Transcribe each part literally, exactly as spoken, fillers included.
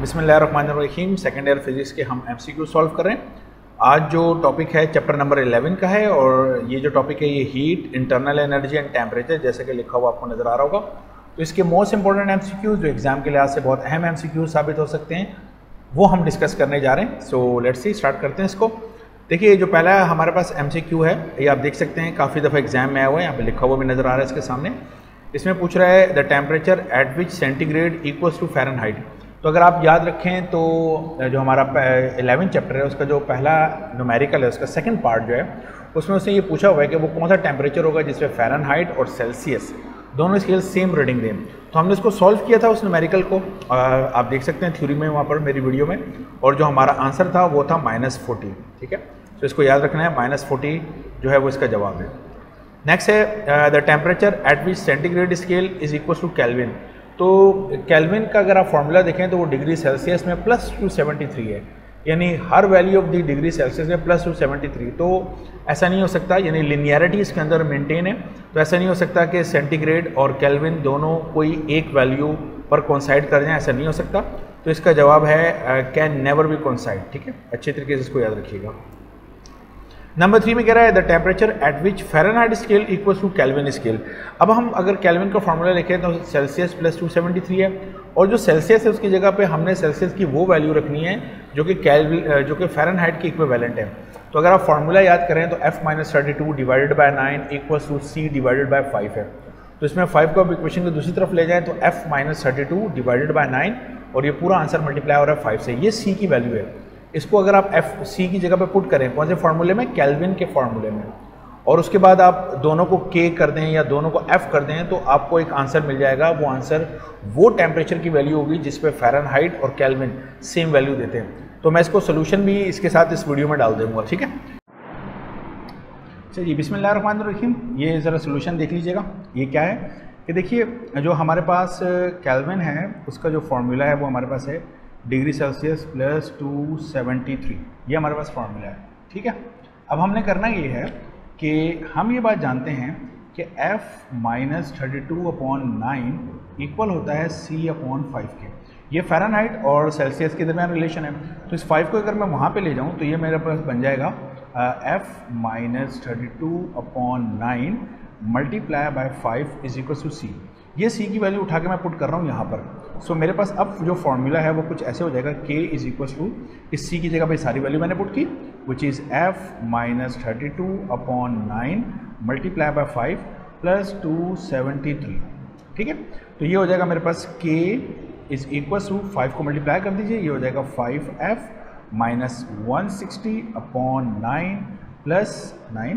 बिस्मिल्लाहिर्रहमानिर्रहीम। Second year physics के हम एमसीक्यू सॉल्व कर रहे हैं। आज जो टॉपिक है चैप्टर नंबर इलेवन का है और ये जो टॉपिक है ये heat, internal energy and temperature जैसे कि लिखा हुआ आपको नज़र आ रहा होगा। तो इसके मोस्ट इंपॉर्टेंट एमसीक्यूज जो एग्जाम के लिहाज से बहुत अहम एमसीक्यूज साबित हो सकते हैं वो हम डिस्कस करने जा रहे हैं। सो लेट्स सी, स्टार्ट करते हैं इसको। देखिए जो पहला हमारे पास एमसीक्यू है ये आप देख सकते हैं, काफ़ी दफ़ा एग्जाम में आया हुआ है, यहाँ पे लिखा हुआ भी नज़र आ रहा है इसके सामने। इसमें पूछ रहा है the temperature at which centigrade equals to Fahrenheit. तो अगर आप याद रखें तो जो हमारा इलेवन चैप्टर है उसका जो पहला न्यूमेरिकल है उसका सेकंड पार्ट जो है उसमें उसने ये पूछा हुआ है कि वो कौन सा टेम्परेचर होगा जिसमें फ़ारेनहाइट और सेल्सियस दोनों स्केल सेम रीडिंग दें। तो हमने इसको सॉल्व किया था उस न्यूमेरिकल को, आप देख सकते हैं थ्योरी में वहाँ पर मेरी वीडियो में, और जो हमारा आंसर था वो था माइनस फोर्टी। ठीक है, तो इसको याद रखना है, माइनस फोर्टी जो है वो इसका जवाब है। नेक्स्ट है the temperature at which centigrade scale is equal to Kelvin. तो केल्विन का अगर आप फॉर्मूला देखें तो वो डिग्री सेल्सियस में प्लस टू सेवेंटी थ्री है, यानी हर value of the degree Celsius में प्लस टू सेवेंटी थ्री। तो ऐसा नहीं हो सकता, यानी लिनियरिटी इसके अंदर मेंटेन है, तो ऐसा नहीं हो सकता कि सेंटीग्रेड और केल्विन दोनों कोई एक वैल्यू पर कोइंसाइड कर जाएं, ऐसा नहीं हो सकता। तो इसका जवाब है कैन नेवर बी कोइंसाइड। ठीक है, अच्छे तरीके से इसको याद रखिएगा। नंबर थ्री में कह रहा है the temperature at which Fahrenheit scale equals to Kelvin scale. अब हम अगर केल्विन का फॉर्मूला लिखें तो Celsius plus two seventy three है, और जो सेल्सियस है उसकी जगह पे हमने सेल्सियस की वो वैल्यू रखनी है जो कि केल्विन जो कि फ़ारेनहाइट की इक्विवेलेंट है। तो अगर आप फॉर्मूला याद करें तो F minus thirty two divided by nine equals to C divided by five है। तो इसमें फाइव को आप इक्वेशन को दूसरी तरफ ले जाएँ तो F minus thirty two divided by nine और ये पूरा आंसर मल्टीप्लाई हो रहा है फाइव से, ये सी की वैल्यू है। इसको अगर आप एफ सी की जगह पे पुट करें कौन से फार्मूले में, केल्विन के फार्मूले में, और उसके बाद आप दोनों को के कर दें या दोनों को एफ कर दें तो आपको एक आंसर मिल जाएगा। वो आंसर वो टेम्परेचर की वैल्यू होगी जिस पे फ़ारेनहाइट और केल्विन सेम वैल्यू देते हैं। तो मैं इसको सोल्यूशन भी इसके साथ इस वीडियो में डाल दूँगा। ठीक है, चलिए बिस्मिल्लाहिर्रहमानिर्रहीम, ये ज़रा सोल्यूशन देख लीजिएगा। ये क्या है कि देखिए जो हमारे पास केल्विन है उसका जो फार्मूला है वो हमारे पास है degree Celsius plus two seventy three, ये हमारे पास फार्मूला है। ठीक है, अब हमने करना ये है कि हम ये बात जानते हैं कि f minus thirty two upon nine equal होता है c अपॉन फाइव के। ये फ़ारेनहाइट और सेल्सियस के दरमियान रिलेशन है, तो इस फाइव को अगर मैं वहाँ पे ले जाऊँ तो ये मेरे पास बन जाएगा f minus thirty two upon nine multiply by five is equal to C. ये c की वैल्यू उठा के मैं पुट कर रहा हूँ यहाँ पर। सो so, मेरे पास अब जो फॉर्मूला है वो कुछ ऐसे हो जाएगा, k इज इक्वल टू इस c की जगह पे सारी वैल्यू मैंने पुट की, which is f minus thirty two upon nine multiply by five plus two seventy three. ठीक है, तो ये हो जाएगा मेरे पास k is equal to five को मल्टीप्लाई कर दीजिए, ये हो जाएगा five F minus one sixty upon nine plus nine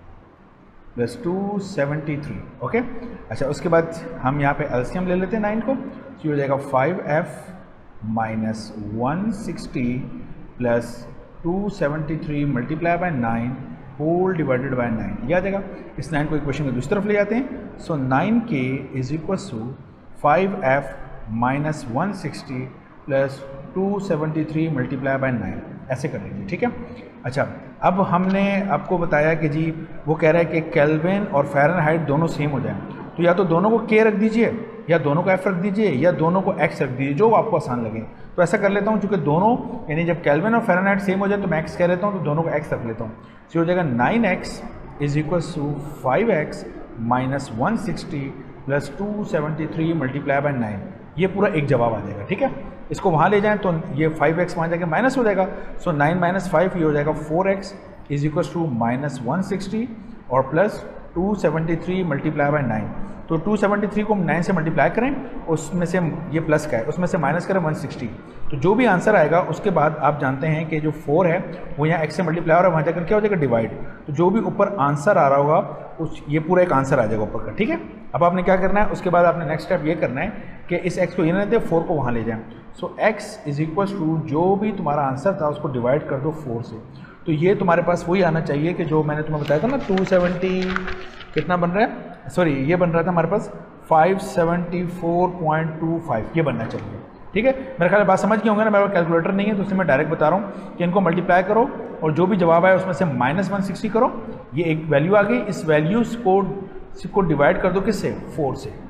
plus two seventy three. Okay, अच्छा उसके बाद हम यहाँ पे एलसीएम ले लेते हैं नाइन को, तो ये हो जाएगा five F minus one sixty plus two seventy three multiply by nine whole divided by nine, ये आ जाएगा। इस नाइन को इक्वेशन को दूसरी तरफ ले जाते हैं, so nine K is equal to five F minus one sixty plus two seventy three multiply by nine, ऐसे कर लीजिए। ठीक है, अच्छा अब हमने आपको बताया कि जी वो कह रहा है कि केल्विन और फ़ारेनहाइट दोनों सेम हो जाएं, तो या तो दोनों को के रख दीजिए या दोनों को एफ रख दीजिए या दोनों को एक्स रख दीजिए, जो आपको आसान लगे। तो ऐसा कर लेता हूँ, चूँकि दोनों यानी जब केल्विन और फ़ारेनहाइट सेम हो जाए तो मैं एक्स कह लेता हूँ, तो दोनों को एक्स रख लेता हूँ। तो हो जाएगा nine X is equal to five X minus one sixty plus two seventy three multiply by nine, ये पूरा एक जवाब आ जाएगा। ठीक है, इसको वहाँ ले जाएं तो ये फाइव एक्स वहाँ जाके माइनस हो जाएगा, सो नाइन माइनस फाइव ये हो जाएगा four X is equal to minus one sixty और plus two seventy three multiply by nine. तो टू सेवेंटी थ्री को हम नाइन से मल्टीप्लाई करें, उसमें से ये प्लस का है उसमें से माइनस करें वन सिक्सटी, तो जो भी आंसर आएगा उसके बाद आप जानते हैं कि जो फोर है वो यहाँ एक्स से मल्टीप्लाई हो रहा है, वहाँ जाकर क्या हो जाएगा डिवाइड, तो जो भी ऊपर आंसर आ रहा होगा उस ये पूरा एक आंसर आ जाएगा ऊपर का। ठीक है, अब आपने क्या करना है, उसके बाद आपने नेक्स्ट स्टेप ये करना है कि इस एक्स को ये लेते हैं, फोर को वहाँ ले जाएं। So X is equal to जो भी तुम्हारा आंसर था उसको डिवाइड कर दो फोर से, तो ये तुम्हारे पास वही आना चाहिए कि जो मैंने तुम्हें बताया था ना, टू सेवेंटी कितना बन रहा है, सॉरी ये बन रहा था हमारे पास five seventy four point two five, ये बनना चाहिए। ठीक है, मेरे ख्याल बात समझ गए होंगे ना, मेरे पास कैलकुलेटर नहीं है तो इसलिए मैं डायरेक्ट बता रहा हूँ कि इनको मल्टीप्लाई करो और जो भी जवाब आए उसमें से माइनस वन सिक्सटी करो, ये एक वैल्यू आ गई, इस वैल्यूज़ को को डिवाइड कर दो किससे, फोर से।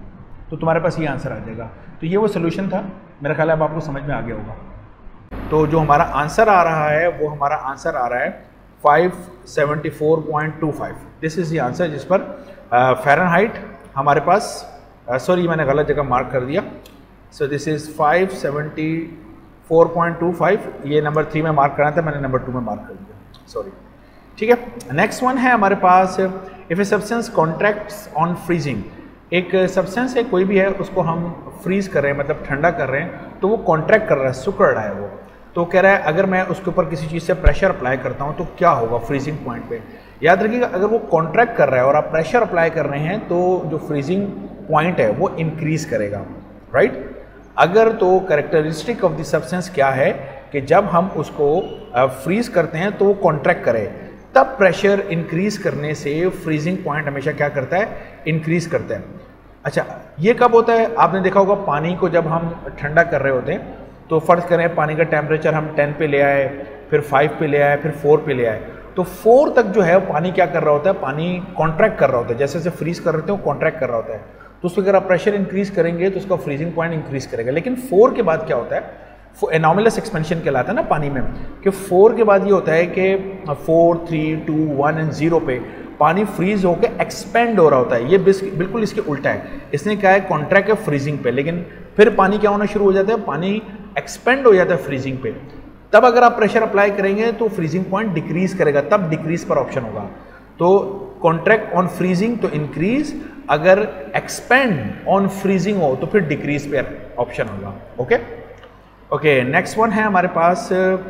तो तुम्हारे पास ये आंसर आ जाएगा। तो ये वो सोल्यूशन था, मेरा ख्याल है अब आपको समझ में आ गया होगा। तो जो हमारा आंसर आ रहा है वो हमारा आंसर आ रहा है five seventy four point two five. This is the answer जिस पर फ़ारेनहाइट हमारे पास, सॉरी uh, मैंने गलत जगह मार्क कर दिया। So this is five seventy four point two five, ये नंबर थ्री में मार्क करना था, मैंने नंबर टू में मार्क कर दिया, सॉरी। ठीक है, नेक्स्ट वन है हमारे पास, if a substance contracts on freezing. एक सब्सटेंस है कोई भी है, उसको हम फ्रीज कर रहे हैं मतलब ठंडा कर रहे हैं, तो वो कॉन्ट्रैक्ट कर रहा है, सुकड़ रहा है वो। तो कह रहा है अगर मैं उसके ऊपर किसी चीज़ से प्रेशर अप्लाई करता हूँ तो क्या होगा फ्रीजिंग पॉइंट पे। याद रखिएगा, अगर वो कॉन्ट्रैक्ट कर रहा है और आप प्रेशर अप्लाई कर रहे हैं तो जो फ्रीजिंग पॉइंट है वो इंक्रीज करेगा, राइट। अगर तो कैरेक्टरिस्टिक ऑफ द सब्सटेंस क्या है कि जब हम उसको फ्रीज करते हैं तो वो कॉन्ट्रैक्ट करे, तब प्रेशर इंक्रीज करने से फ्रीजिंग पॉइंट हमेशा क्या करता है, इंक्रीज करता है। अच्छा, ये कब होता है? आपने देखा होगा पानी को जब हम ठंडा कर रहे होते हैं तो फ़र्ज़ करें पानी का टेम्परेचर हम टेन पे ले आए, फिर फाइव पे ले आए, फिर फोर पे ले आए, तो फोर तक जो है पानी क्या कर रहा होता है, पानी कॉन्ट्रैक्ट कर रहा होता है, जैसे जैसे फ्रीज कर रहे थे वो कॉन्ट्रैक्ट कर रहा होता है। तो उसको अगर आप प्रेशर इंक्रीज करेंगे तो उसका फ्रीजिंग पॉइंट इंक्रीज करेगा। लेकिन फोर के बाद क्या होता है, एनॉमलस एक्सपेंशन कहलाता है ना पानी में, कि फोर के बाद ये होता है कि four three two one and zero पे पानी फ्रीज होकर एक्सपेंड हो रहा होता है। ये बिल्कुल इसके उल्टा है, इसने क्या है कॉन्ट्रैक्ट है फ्रीजिंग पे, लेकिन फिर पानी क्या होना शुरू हो जाता है, पानी एक्सपेंड हो जाता है फ्रीजिंग पे। तब अगर आप प्रेशर अप्लाई करेंगे तो फ्रीजिंग पॉइंट डिक्रीज करेगा, तब डिक्रीज पर ऑप्शन होगा। तो कॉन्ट्रैक्ट ऑन फ्रीजिंग तो इंक्रीज, अगर एक्सपेंड ऑन फ्रीजिंग हो तो फिर डिक्रीज पे ऑप्शन होगा। ओके ओके नेक्स्ट वन है हमारे पास,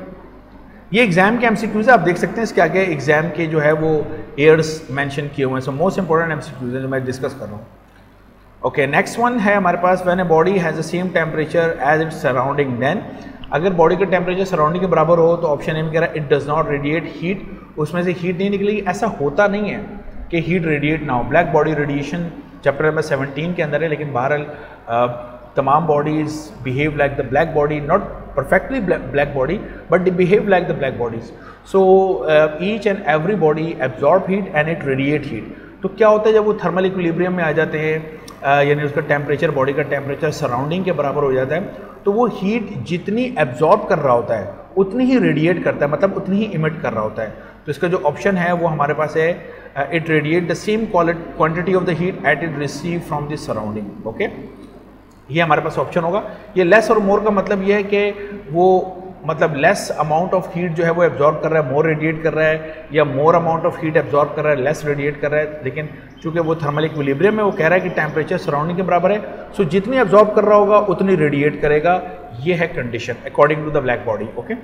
ये एग्जाम के एमसीक्यूज है, आप देख सकते हैं इसके आगे एग्जाम के जो है वो एयर्स मेंशन किए हुए हैं। सो मोस्ट इंपॉर्टेंट एमसीक्यूज है जो मैं डिस्कस कर रहा हूँ। ओके नेक्स्ट वन है हमारे पास, when a body has the same temperature as its surrounding, then अगर बॉडी का टेम्परेचर सराउंडिंग के बराबर हो तो ऑप्शन ए में कह रहा है it does not radiate heat, उसमें से हीट नहीं निकलेगी। ऐसा होता नहीं है कि हीट रेडिएट ना हो। Black body radiation chapter number seventeen के अंदर है, लेकिन बहरहाल तमाम bodies behave like the black body, not perfectly black body but they behave like the black bodies. So uh, each and every body absorb heat and it radiate heat. तो क्या होता है जब वो थर्मल इक्विलिब्रियम में आ जाते हैं, uh, यानी उसका टेम्परेचर, बॉडी का टेम्परेचर सराउंडिंग के बराबर हो जाता है, तो वो हीट जितनी एब्जॉर्ब कर रहा होता है उतनी ही रेडिएट करता है, मतलब उतनी ही इमिट कर रहा होता है। तो इसका जो ऑप्शन है वो हमारे पास है, it radiate the same quantity of the heat at it receive from the surrounding. Okay, ये हमारे पास ऑप्शन होगा। ये लेस और मोर का मतलब ये है कि वो मतलब लेस अमाउंट ऑफ हीट जो है वो एब्जॉर्ब कर रहा है, मोर रेडिएट कर रहा है, या more amount of heat absorb कर रहा है, लेस रेडिएट कर रहा है। लेकिन चूंकि वो थर्मल इक्विलिब्रियम में वो कह रहा है कि टेम्परेचर सराउंडिंग के बराबर है, सो जितनी एब्जॉर्ब कर रहा होगा उतनी रेडिएट करेगा। ये है condition according to the black body. Okay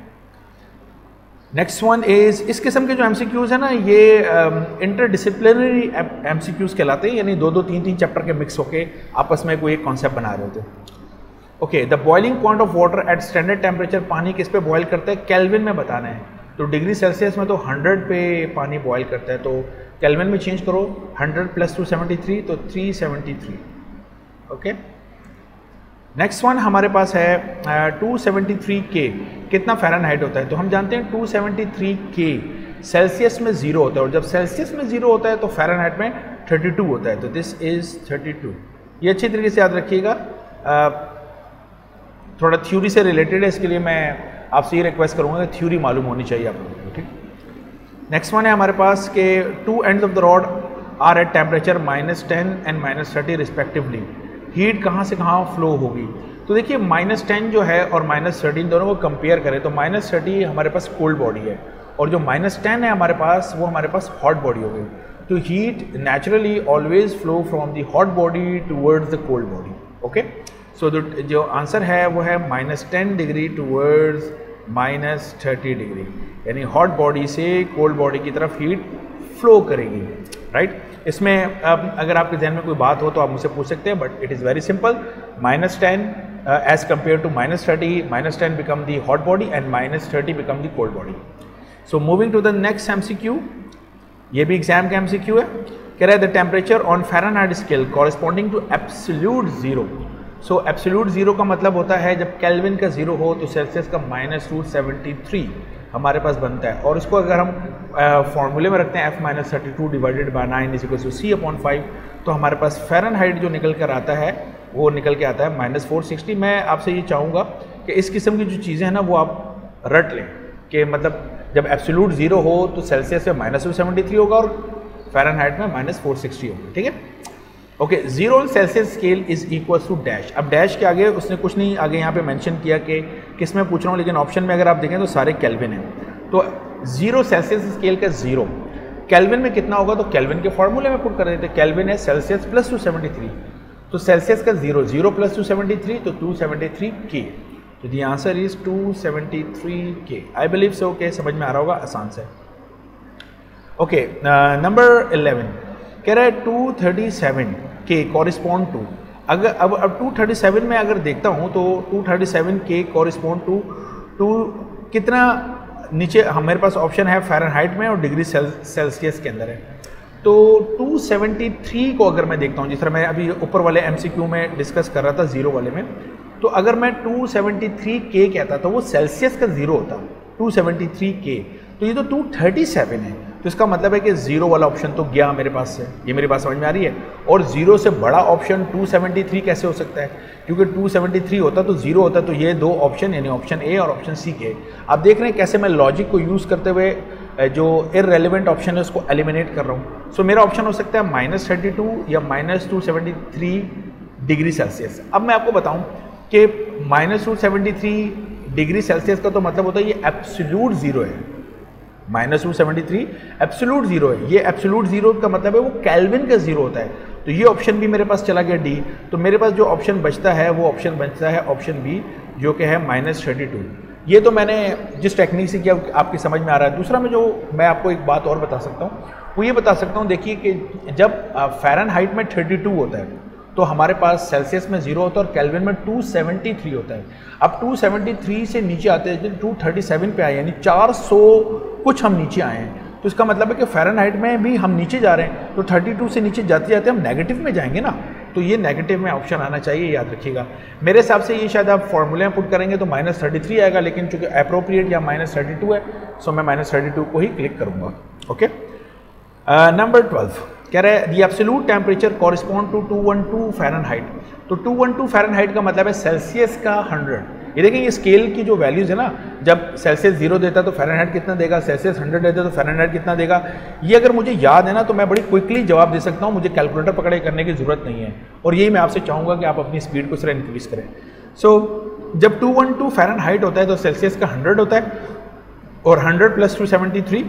next one is, इस किस्म के जो एमसीक्यूज है ना ये इंटरडिसिप्लिनरी एमसीक्यूज कहलाते हैं, यानी दो दो तीन तीन चैप्टर के मिक्स होके आपस में कोई एक कॉन्सेप्ट बना रहे होते हैं। Okay, the boiling point of water at standard temperature, पानी किस पे बॉयल करता है, केल्विन में बताना है। तो डिग्री सेल्सियस में तो हंड्रेड पे पानी बॉयल करता है, तो केल्विन में चेंज करो, hundred plus two seventy three तो three seventy three. Okay next one हमारे पास है टू सेवेंटी थ्री के, कितना फ़ारेनहाइट होता है। तो हम जानते हैं टू सेवेंटी थ्री के सेल्सियस में ज़ीरो होता है, और जब सेल्सियस में ज़ीरो होता है तो फ़ारेनहाइट में थर्टी टू होता है। तो दिस इज़ थर्टी टू। ये अच्छी तरीके से याद रखिएगा, थोड़ा थ्योरी से रिलेटेड है, इसके लिए मैं आपसे ये रिक्वेस्ट करूँगा कि थ्योरी मालूम होनी चाहिए आप लोगों को। ठीक, नेक्स्ट वन है हमारे पास के two ends of the rod are at temperature minus ten and minus thirty respectively, heat कहाँ से कहाँ फ्लो होगी। तो देखिए माइनस टेन जो है और माइनस थर्टीन दोनों को कंपेयर करें तो माइनस थर्टी हमारे पास कोल्ड बॉडी है, और जो माइनस टेन है हमारे पास वो हमारे पास हॉट बॉडी हो गई। तो heat naturally always flow from the hot body towards the cold body. Okay, so जो आंसर है वो है minus ten degree towards minus thirty degree, यानी हॉट बॉडी से कोल्ड बॉडी की तरफ हीट फ्लो करेगी। Right right? इसमें अब अगर आपके ध्यान में कोई बात हो तो आप मुझसे पूछ सकते हैं, but it is very simple. Minus ten as compare to minus thirty, minus ten become the hot body and minus thirty become the cold body. So moving to the next MCQ, ये भी exam का MCQ है। कह रहा है the temperature on Fahrenheit scale corresponding to absolute zero. So absolute zero का मतलब होता है जब केल्विन का जीरो हो तो सेल्सियस का माइनस रूट सेवेंटी थ्री हमारे पास बनता है, और इसको अगर हम फॉर्मूले में रखते हैं F minus thirty two divided by nine is equal to C upon five, तो हमारे पास फ़ारेनहाइट जो निकल कर आता है वो निकल के आता है माइनस फोर सिक्सटी। मैं आपसे ये चाहूँगा कि इस किस्म की जो चीज़ें हैं ना वो आप रट लें कि मतलब जब एब्सोल्यूट ज़ीरो हो तो सेल्सियस में माइनस टू सेवेंटी थ्री होगा और फ़ारेनहाइट में माइनस फोर सिक्सटी होगा, ठीक है। Okay, zero Celsius scale is equal to dash. अब डैश के आगे उसने कुछ नहीं आगे यहाँ पे मेंशन किया कि किस में पूछ रहा हूँ, लेकिन ऑप्शन में अगर आप देखें तो सारे केल्विन हैं। तो जीरो सेल्सियस स्केल का जीरो केल्विन में कितना होगा, तो केल्विन के फॉर्मूले में पुट कर देते हैं। केल्विन है Celsius plus two seventy three, तो सेल्सियस का zero zero plus two seventy three तो टू सेवेंटी थ्री के। तो the answer is two seventy three K. I believe सो के समझ में आ रहा होगा आसान से। ओके, नंबर इलेवन कह रहा है टू थर्टी सेवन के कॉरिस्पॉन्ड टू। अगर अब अब टू थर्टी सेवन में अगर देखता हूँ तो टू थर्टी सेवन के कॉरिस्पॉन्ड टू टू कितना नीचे हमारे पास ऑप्शन है फ़ारेनहाइट में और डिग्री सेल सेल्सियस के अंदर है। तो टू सेवेंटी थ्री को अगर मैं देखता हूँ, जिस तरह मैं अभी ऊपर वाले एमसीक्यू में डिस्कस कर रहा था ज़ीरो वाले में, तो अगर मैं टू सेवेंटी थ्री के कहता तो वो सेल्सियस का ज़ीरो होता टू सेवेंटी थ्री के। तो ये तो टू थर्टी सेवन है, तो इसका मतलब है कि ज़ीरो वाला ऑप्शन तो गया मेरे पास से। ये मेरी बात समझ में आ रही है। और ज़ीरो से बड़ा ऑप्शन टू सेवेंटी थ्री कैसे हो सकता है, क्योंकि टू सेवेंटी थ्री होता तो ज़ीरो होता। तो ये दो ऑप्शन यानी ऑप्शन ए और ऑप्शन सी के। आप देख रहे हैं कैसे मैं लॉजिक को यूज़ करते हुए जो इररेलेवेंट ऑप्शन है उसको एलिमिनेट कर रहा हूँ। सो मेरा ऑप्शन हो सकता है माइनस थर्टी टू या minus two seventy three degree Celsius. अब मैं आपको बताऊँ कि minus two seventy three degree Celsius का तो मतलब होता है ये एब्सोल्यूट ज़ीरो है। Minus two seventy three absolute zero है। ये एब्सोल्यूट जीरो का मतलब है वो केल्विन का जीरो होता है। तो ये ऑप्शन भी मेरे पास चला गया डी। तो मेरे पास जो ऑप्शन बचता है वो ऑप्शन बचता है ऑप्शन बी, जो कि है माइनस थर्टी टू। ये तो मैंने जिस टेक्निक से किया आपकी समझ में आ रहा है। दूसरा मैं जो मैं आपको एक बात और बता सकता हूँ वो ये बता सकता हूँ, देखिए कि जब फ़ारेनहाइट में थर्टी टू होता है तो हमारे पास सेल्सियस में जीरो होता है और केल्विन में टू सेवेंटी थ्री होता है। अब टू सेवेंटी थ्री से नीचे आते हैं टू थर्टी सेवन पे आए, यानी चार सौ कुछ हम नीचे आए हैं। तो इसका मतलब है कि फ़ारेनहाइट में भी हम नीचे जा रहे हैं। तो थर्टी टू से नीचे जाते जाते हम नेगेटिव में जाएंगे ना, तो ये नेगेटिव में ऑप्शन आना चाहिए, याद रखिएगा। मेरे हिसाब से ये शायद आप फॉर्मूले में पुट करेंगे तो माइनस थर्टी थ्री आएगा, लेकिन चूंकि अप्रोप्रिएट या माइनस थर्टी टू है सो मैं माइनस थर्टी टू को ही क्लिक करूँगा। ओके, नंबर ट्वेल्व कह रहा है the absolute temperature correspond to two one two Fahrenheit. तो टू वन टू फ़ारेनहाइट का मतलब है सेल्सियस का हंड्रेड। ये देखें ये स्केल की जो वैल्यूज़ है ना, जब सेल्सियस जीरो देता है तो फ़ारेनहाइट कितना देगा, सेल्सियस हंड्रेड देता है तो फ़ारेनहाइट कितना देगा। ये अगर मुझे याद है ना तो मैं बड़ी क्विकली जवाब दे सकता हूँ, मुझे कैलकुलेटर पकड़े करने की ज़रूरत नहीं है। और यही मैं आपसे चाहूँगा कि आप अपनी स्पीड को सिर्फ इंक्रीज़ करें। सो so, जब टू वन टू फ़ारेनहाइट होता है तो सेल्सियस का हंड्रेड होता है और hundred plus two seventy three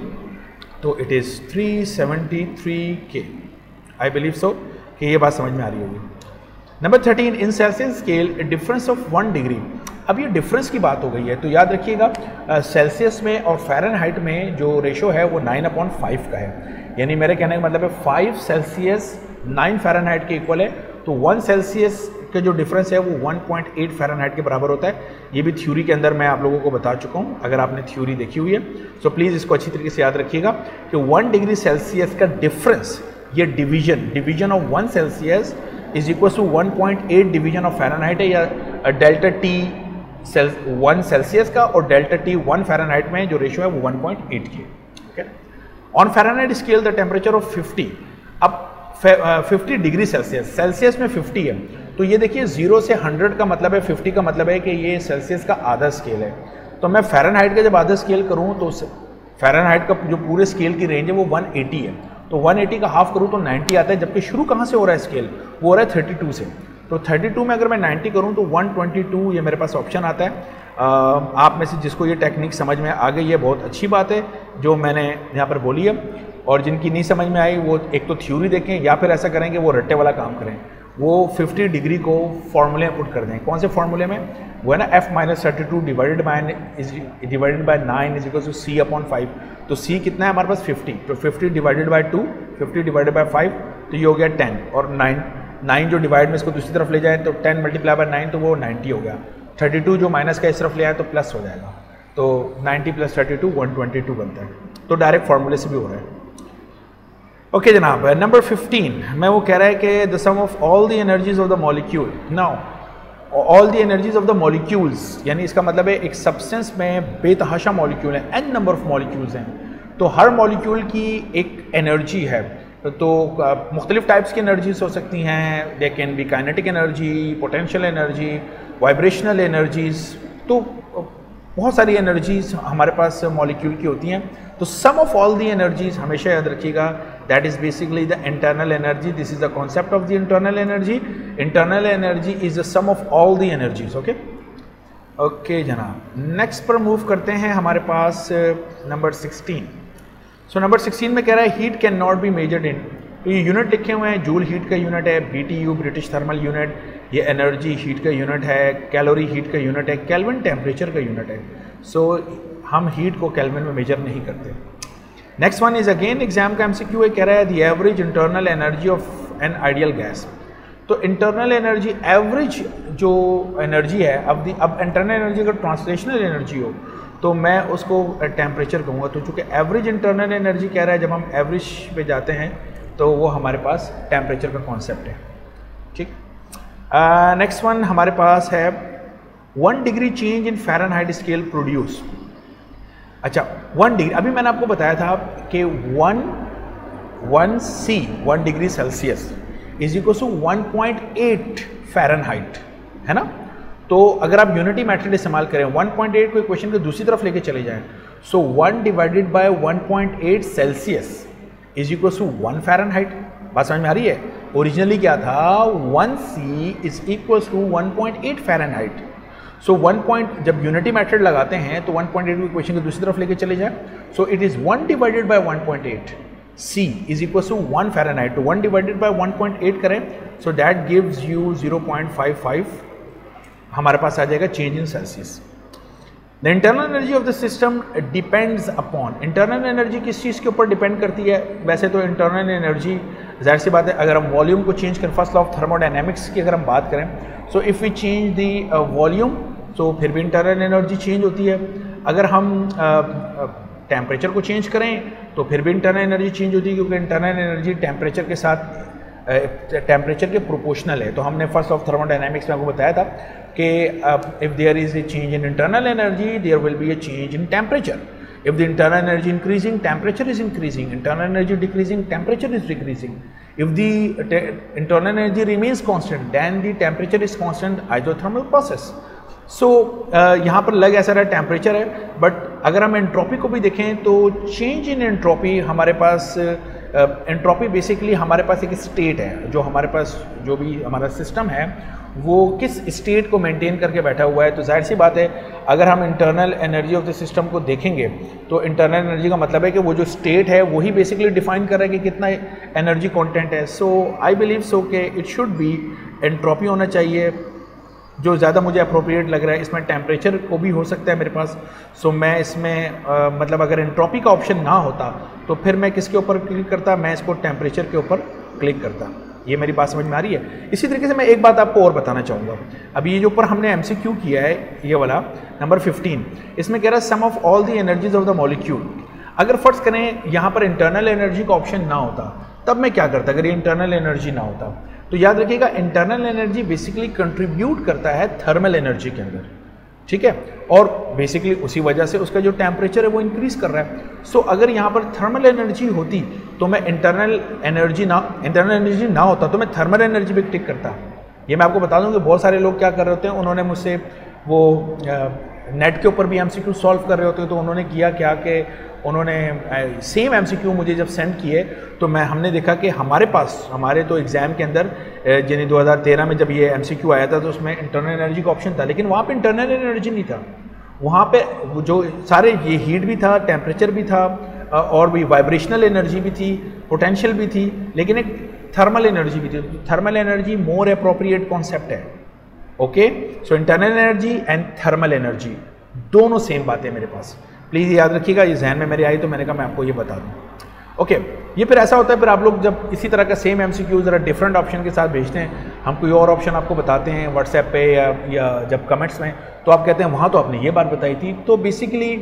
तो it is three seventy three K. I believe सो कि ये बात समझ में आ रही होगी। Number thirteen in Celsius scale difference of one degree. अब ये डिफरेंस की बात हो गई है तो याद रखिएगा सेल्सियस में और फ़ारेनहाइट में जो रेशो है वो नाइन अपॉन फाइव का है। यानी मेरे कहने का मतलब है फाइव सेल्सियस नाइन फ़ारेनहाइट के इक्वल है। तो वन सेल्सियस का जो डिफरेंस है वो वन पॉइंट एट फ़ारेनहाइट के बराबर होता है। ये भी थ्योरी के अंदर मैं आप लोगों को बता चुका हूँ, अगर आपने थ्योरी देखी हुई है। सो प्लीज़ इसको अच्छी तरीके से याद रखिएगा कि वन डिग्री सेल्सियस का डिफरेंस, ये division division of one Celsius is equal to one point eight division of Fahrenheit है, या delta T cell one Celsius का और डेल्टा टी वन फ़ारेनहाइट में जो रेशो है वो वन पॉइंट एट की। Okay, on Fahrenheit scale the temperature of fifty. अब फिफ्टी डिग्री सेल्सियस, सेल्सियस में फिफ्टी है तो ये देखिए जीरो से हंड्रेड का मतलब है फिफ्टी का मतलब है कि ये सेल्सियस का आधा स्केल है। तो मैं फ़ारेनहाइट का जब आधा स्केल करूँ तो फ़ारेनहाइट का जो पूरे स्केल की रेंज है वो वन एटी है। तो वन एटी का हाफ करूँ तो नाइन्टी आता है, जबकि शुरू कहाँ से हो रहा है स्केल, वो हो रहा है थर्टी टू से। तो थर्टी टू में अगर मैं नाइन्टी करूँ तो वन ट्वेंटी टू ये मेरे पास ऑप्शन आता है। आ, आप में से जिसको ये टेक्निक समझ में आ गई है बहुत अच्छी बात है जो मैंने यहाँ पर बोली है, और जिनकी नहीं समझ में आई वो एक तो थ्योरी देखें या फिर ऐसा करें कि वो रट्टे वाला काम करें, वो फिफ्टी डिग्री को फॉर्मूले में पुट कर दें। कौन से फॉर्मूले में, वो है ना F minus thirty two divided by divided by nine is equal to C upon five. तो सी कितना है हमारे पास फिफ्टी, तो fifty divided by two, fifty divided by five तो ये हो गया टेन, और नाइन नाइन जो डिवाइड में इसको दूसरी तरफ ले जाए तो टेन मल्टीप्लाई बाय नाइन तो वो नाइन्टी हो गया। थर्टी टू जो माइनस का इस तरफ ले आए तो प्लस हो जाएगा, तो ninety plus thirty two one twenty two बनता है। तो डायरेक्ट फार्मूले से भी हो रहा है। ओके okay, जनाब, नंबर फिफ्टीन में वो कह रहा है कि the sum of all the energies of the molecule. Now all the energies of the molecules, यानी इसका मतलब है एक सब्सटेंस में बेतहाशा मॉलिक्यूल है, एन नंबर ऑफ मॉलिक्यूल्स हैं, तो हर मॉलिक्यूल की एक एनर्जी है तो मुख्तलिफ टाइप्स की एनर्जीज हो सकती हैं, they can be kinetic energy, potential energy, vibrational energies, तो बहुत सारी एनर्जीज हमारे पास मॉलिक्यूल की होती हैं। तो sum of all the energies हमेशा याद रखिएगा, that is basically the internal energy. This is the concept of the internal energy. Internal energy is the sum of all the energies. Okay okay जनाब, next पर move करते हैं हमारे पास number sixteen. So number sixteen में कह रहा है heat can not be measured in, तो ये यूनिट लिखे हुए हैं, जूल हीट का यूनिट है, B T U british thermal unit, ये एनर्जी हीट का यूनिट है, कैलोरी हीट का यूनिट है, केल्विन टेम्परेचर का यूनिट है। सो so, हम हीट को केल्विन में मेजर नहीं करते। Next one is again exam का एमसीक्यू है, कह रहा है the average internal energy of an ideal gas. तो इंटरनल एनर्जी, एवरेज जो एनर्जी है, अब दी अब इंटरनल एनर्जी अगर ट्रांसलेशनल एनर्जी हो तो मैं उसको टेम्परेचर कहूँगा। तो चूँकि एवरेज इंटरनल एनर्जी कह रहा है, जब हम एवरेज पे जाते हैं तो वो हमारे पास टेम्परेचर का कॉन्सेप्ट है। ठीक, नेक्स्ट वन हमारे पास है one degree change in Fahrenheit scale produce. अच्छा, वन डिग्री, अभी मैंने आपको बताया था कि one one C one degree Celsius is equal to one point eight Fahrenheit, है ना। तो अगर आप यूनिटी मेथड इस्तेमाल करें, वन पॉइंट एट को इक्वेशन के दूसरी तरफ लेके चले जाएं, so one divided by one point eight Celsius is equal to one Fahrenheit. बात समझ में आ रही है? ओरिजिनली क्या था, one C is equal to one point eight Fahrenheit. So one point, जब यूनिटी मेथड लगाते हैं तो वन पॉइंट एट को इक्वेशन के दूसरी तरफ लेके चले जाएं, so it is one divided by one point eight, C is equal to one Fahrenheit. तो one divided by one point eight करें, so that gives you zero point five five, हमारे पास आ जाएगा change in Celsius. The internal energy of the system depends upon, internal energy किस चीज़ के ऊपर डिपेंड करती है? वैसे तो इंटरनल एनर्जी जाहिर सी बात है, अगर हम वॉल्यूम को चेंज करें, फर्स्ट लॉ ऑफ थर्मोडायनेमिक्स की अगर हम बात करें, so if we change the volume तो फिर भी इंटरनल एनर्जी चेंज होती है। अगर हम टेम्परेचर uh, uh, को चेंज करें तो फिर भी इंटरनल एनर्जी चेंज होती है, क्योंकि इंटरनल एनर्जी टेम्परेचर के साथ टेम्परेचर uh, के प्रोपोर्शनल है। तो हमने फर्स्ट ऑफ थर्मोडायनेमिक्स में आपको बताया था कि if there is a change in internal energy there will be a change in temperature. If the internal energy increasing temperature is increasing, internal energy decreasing temperature is decreasing. If the internal energy remains constant then the temperature is constant isothermal process. So यहाँ पर लग ऐसा रहा temperature है, but अगर हम entropy को भी देखें तो चेंज इन एंट्रोपी हमारे पास, एंट्रोपी uh, बेसिकली हमारे पास एक स्टेट है, जो हमारे पास जो भी हमारा सिस्टम है वो किस स्टेट को मेंटेन करके बैठा हुआ है। तो जाहिर सी बात है, अगर हम internal energy of the system को देखेंगे तो इंटरनल एनर्जी का मतलब है कि वो जो स्टेट है वही बेसिकली डिफाइन कर रहा है कि कितना एनर्जी कंटेंट है। सो आई बिलीव सो कि इट शुड बी एंट्रोपी होना चाहिए, जो ज़्यादा मुझे अप्रोप्रिएट लग रहा है। इसमें टेम्परेचर को भी हो सकता है मेरे पास। सो so, मैं इसमें आ, मतलब अगर एंट्रोपी का ऑप्शन ना होता तो फिर मैं किसके ऊपर क्लिक करता, मैं इसको टेम्परेचर के ऊपर क्लिक करता। ये मेरी बात समझ में आ रही है? इसी तरीके से मैं एक बात आपको और बताना चाहूँगा। अभी ये जो ऊपर हमने एमसीक्यू किया है, ये वाला नंबर फिफ्टीन, इसमें कह रहा है sum of all the energies of the molecule. अगर फर्ज करें यहाँ पर इंटरनल एनर्जी का ऑप्शन ना होता, तब मैं क्या करता? अगर ये इंटरनल एनर्जी ना होता, तो याद रखिएगा इंटरनल एनर्जी बेसिकली कंट्रीब्यूट करता है थर्मल एनर्जी के अंदर, ठीक है, और बेसिकली उसी वजह से उसका जो टेम्परेचर है वो इंक्रीज कर रहा है। सो so, अगर यहाँ पर थर्मल एनर्जी होती तो मैं इंटरनल एनर्जी ना इंटरनल एनर्जी ना होता तो मैं थर्मल एनर्जी पे क्लिक करता। ये मैं आपको बता दूं कि बहुत सारे लोग क्या कर रहे होते हैं, उन्होंने मुझसे वो नेट के ऊपर भी एमसीक्यू सॉल्व कर रहे होते हैं, तो उन्होंने किया क्या कि उन्होंने सेम एमसीक्यू मुझे जब सेंड किए तो मैं हमने देखा कि हमारे पास हमारे तो एग्ज़ाम के अंदर यानी दो हज़ार तेरह में जब ये एमसीक्यू आया था तो उसमें इंटरनल एनर्जी का ऑप्शन था, लेकिन वहाँ पे इंटरनल एनर्जी नहीं था। वहाँ पे जो सारे ये हीट भी था, टेम्परेचर भी था, और भी वाइब्रेशनल एनर्जी भी थी, पोटेंशियल भी थी, लेकिन एक थर्मल एनर्जी भी थी। Thermal energy more appropriate concept है। Okay, so internal energy and thermal energy दोनों सेम बातें मेरे पास, प्लीज़ याद रखिएगा। ये जहन में मेरे आई तो मैंने कहा मैं आपको ये बता दूँ। ओके okay, ये फिर ऐसा होता है, फिर आप लोग जब इसी तरह का सेम एमसीक्यू ज़रा डिफरेंट ऑप्शन के साथ भेजते हैं, हम कोई और ऑप्शन आपको बताते हैं व्हाट्सएप पे या या जब कमेंट्स में, तो आप कहते हैं वहाँ तो आपने ये बात बताई थी। तो बेसिकली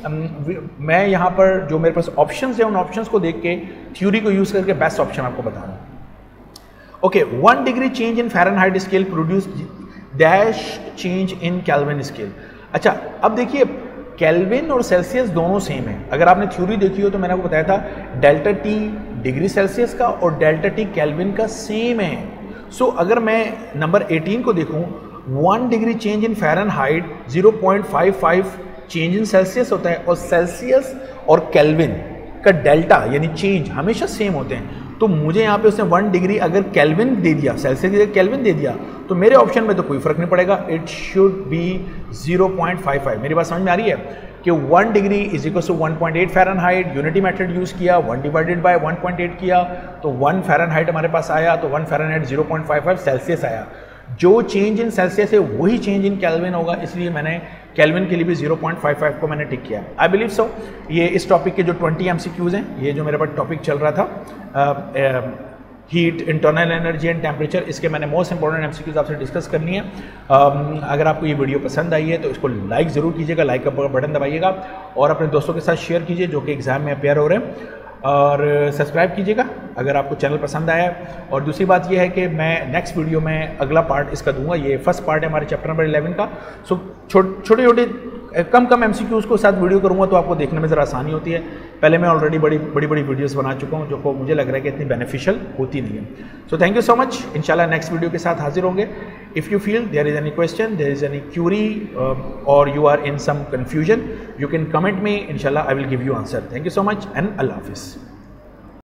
मैं यहाँ पर जो मेरे पास ऑप्शंस हैं उन ऑप्शंस को देख के थ्योरी को यूज़ करके बेस्ट ऑप्शन आपको बता रहा हूँ। Okay, one degree change in Fahrenheit scale produce dash change in kelvin scale. अच्छा, अब देखिए केल्विन और सेल्सियस दोनों सेम है। अगर आपने थ्योरी देखी हो तो मैंने आपको बताया था डेल्टा टी डिग्री सेल्सियस का और डेल्टा टी केल्विन का सेम है। सो so, अगर मैं नंबर एटीन को देखूं, one degree change in Fahrenheit zero point five five change in Celsius होता है, और सेल्सियस और केल्विन का डेल्टा यानी चेंज हमेशा सेम होते हैं। तो मुझे यहाँ पे उसने वन डिग्री अगर केल्विन दे दिया, सेल्सियस की जगह केल्विन दे दिया, तो मेरे ऑप्शन में तो कोई फर्क नहीं पड़ेगा, it should be zero point five five. मेरी बात समझ में आ रही है कि one degree is equal to one point eight Fahrenheit, unity method use किया, one divided by one point eight किया, तो वन फ़ारेनहाइट हमारे पास आया, तो one Fahrenheit zero point five five Celsius आया। जो चेंज इन सेल्सियस है वही चेंज इन केल्विन होगा, इसलिए मैंने केल्विन के लिए भी ज़ीरो पॉइंट फाइव फाइव को मैंने टिक किया। I believe so. ये इस टॉपिक के जो ट्वेंटी एमसीक्यूज़ हैं, ये जो मेरे पास टॉपिक चल रहा था heat, internal energy and temperature, इसके मैंने मोस्ट इंपॉर्टेंट एमसीक्यूज़ आपसे डिस्कस करनी है। um, अगर आपको ये वीडियो पसंद आई है तो इसको लाइक ज़रूर कीजिएगा, लाइक का बटन दबाइएगा और अपने दोस्तों के साथ शेयर कीजिए जो कि एग्ज़ाम में अपेयर हो रहे हैं, और सब्सक्राइब कीजिएगा अगर आपको चैनल पसंद आया है। और दूसरी बात यह है कि मैं नेक्स्ट वीडियो में अगला पार्ट इसका दूंगा, ये फर्स्ट पार्ट है हमारे चैप्टर नंबर इलेवन का। सो छोटे छोटे कम कम एमसीक्यूज़ को साथ वीडियो करूंगा तो आपको देखने में ज़रा आसानी होती है। पहले मैं ऑलरेडी बड़ी बड़ी बड़ी वीडियोस बना चुका हूं जो को मुझे लग रहा है कि इतनी बेनिफिशियल होती नहीं है। So thank you so much. इंशाल्लाह नेक्स्ट वीडियो के साथ हाजिर होंगे। If you feel there is any question, there is any query और you are in some confusion, you can comment me, इंशाल्लाह I will give you answer. Thank you so much and अल्लाह हाफिज़।